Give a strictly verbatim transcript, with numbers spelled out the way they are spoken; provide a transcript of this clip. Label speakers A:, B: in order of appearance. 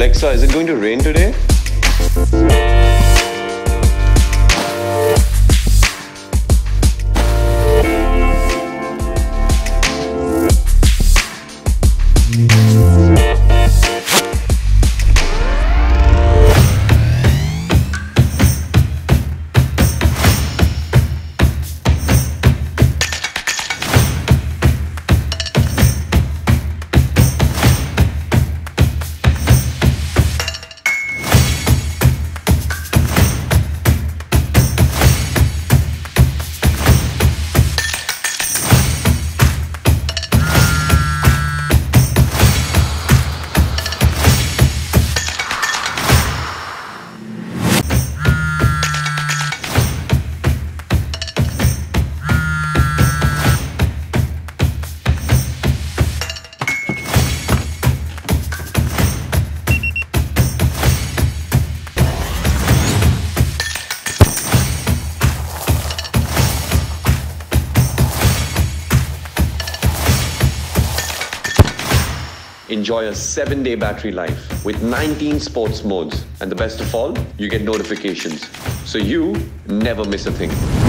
A: Alexa, is it going to rain today? Enjoy a seven day battery life with nineteen sports modes. And the best of all, you get notifications. So you never miss a thing.